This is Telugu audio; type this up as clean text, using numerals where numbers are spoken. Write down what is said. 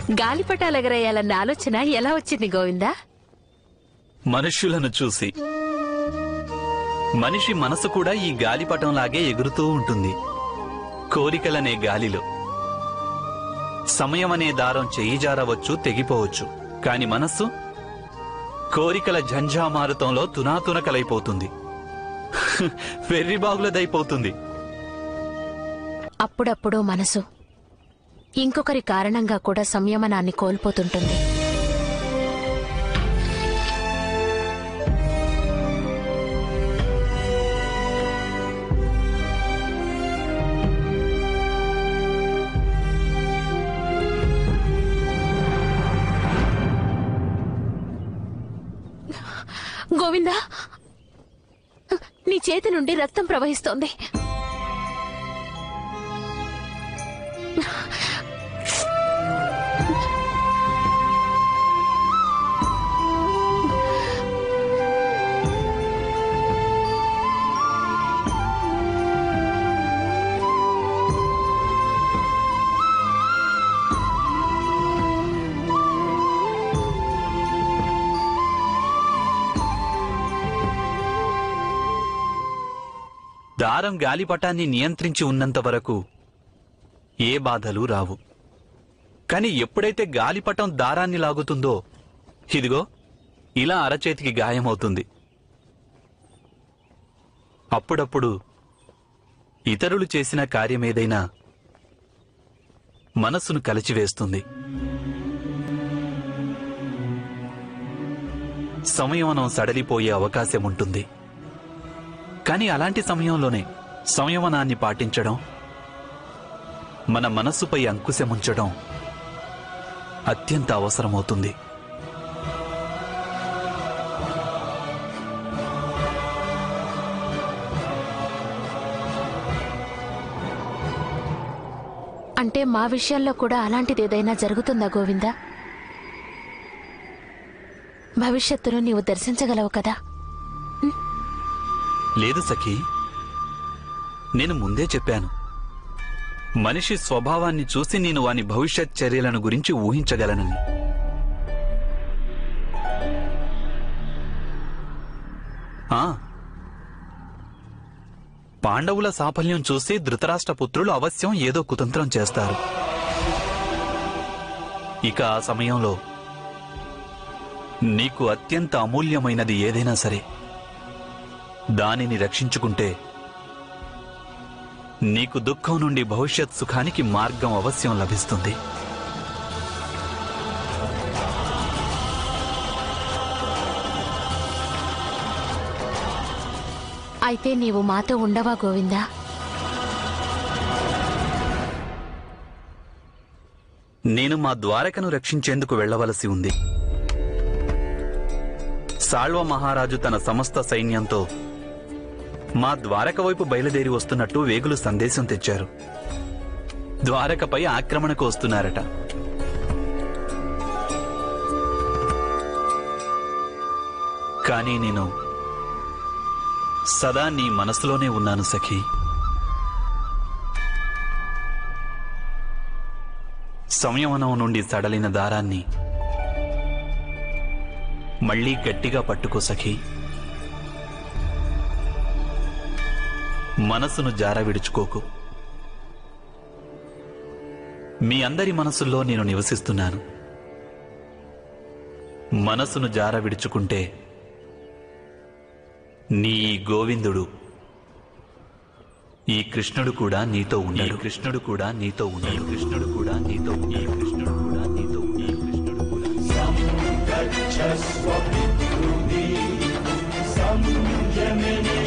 గాలిపటాలు ఎగరేయాలన్న ఆలోచన ఎలా వచ్చింది గోవిందా? మనుష్యులను చూసి. మనిషి మనసు కూడా ఈ గాలిపటంలాగే ఎగురుతూ ఉంటుంది. కోరికలనే గాలిలో. సమయమనే దారం చెయ్యి జారవచ్చు, తెగిపోవచ్చు. కాని మనస్సు కోరికల ఝంఝామారుతంలో తునాతునకలైపోతుంది. వెర్రిబాగులదైపోతుంది. అప్పుడప్పుడు మనసు ఇంకొకరి కారణంగా కూడా సంయమనాన్ని కోల్పోతుంటుంది. గోవిందా, నీ చేతి నుండి రక్తం ప్రవహిస్తోంది. దారం గాలిపటాన్ని నియంత్రించి ఉన్నంత వరకు ఏ బాధలు రావు. కాని ఎప్పుడైతే గాలిపటం దారాన్ని లాగుతుందో, ఇదిగో ఇలా అరచేతికి గాయమవుతుంది. అప్పుడప్పుడు ఇతరులు చేసిన కార్యమేదైనా మనస్సును కలిచివేస్తుంది. సంయమనం సడలిపోయే అవకాశముంటుంది. కాని అలాంటి సమయంలోనే సంయమనాన్ని పాటించడం, మన మనస్సుపై అంకుశముంచడం అత్యంత అవసరమవుతుంది. అంటే మా విషయంలో కూడా అలాంటిదేదైనా జరుగుతుందా గోవిందా? భవిష్యత్తును నీవు దర్శించగలవు కదా? లేదు సఖీ, నేను ముందే చెప్పాను. మనిషి స్వభావాన్ని చూసి నేను వాని భవిష్యత్ చర్యలను గురించి ఊహించగలనని. పాండవుల సాఫల్యం చూసి ధృతరాష్ట్రపుత్రులు అవశ్యం ఏదో కుతంత్రం చేస్తారు. ఇక ఆ సమయంలో నీకు అత్యంత అమూల్యమైనది ఏదైనా సరే దానిని రక్షించుకుంటే నీకు దుఃఖం నుండి భవిష్యత్ సుఖానికి మార్గం అవశ్యం లభిస్తుంది. అయితే నీవు మాతో ఉండవా గోవిందా? నేను మా ద్వారకను రక్షించేందుకు వెళ్లవలసి ఉంది. సాళ్వ మహారాజు తన సమస్త సైన్యంతో మా ద్వారక వైపు బయలుదేరి వస్తున్నట్టు వేగులు సందేశం తెచ్చారు. ద్వారకపై ఆక్రమణకు వస్తున్నారట. కానీ నేను సదా నీ మనసులోనే ఉన్నాను సఖీ. సంయమనం నుండి సడలిన దారాన్ని మళ్లీ గట్టిగా పట్టుకో సఖీ. మనసును జార విడుచుకోకు. మీ అందరి మనసుల్లో నేను నివసిస్తున్నాను. మనసును జార విడుచుకుంటే నీ గోవిందుడు, ఈ కృష్ణుడు కూడా నీతో ఉండడు. కృష్ణుడు కూడా నీతో ఉండడు. కృష్ణుడు కూడా నీతో ఈ కృష్ణుడు కూడా నీతో ఈ కృష్ణుడు కూడా సంయమనే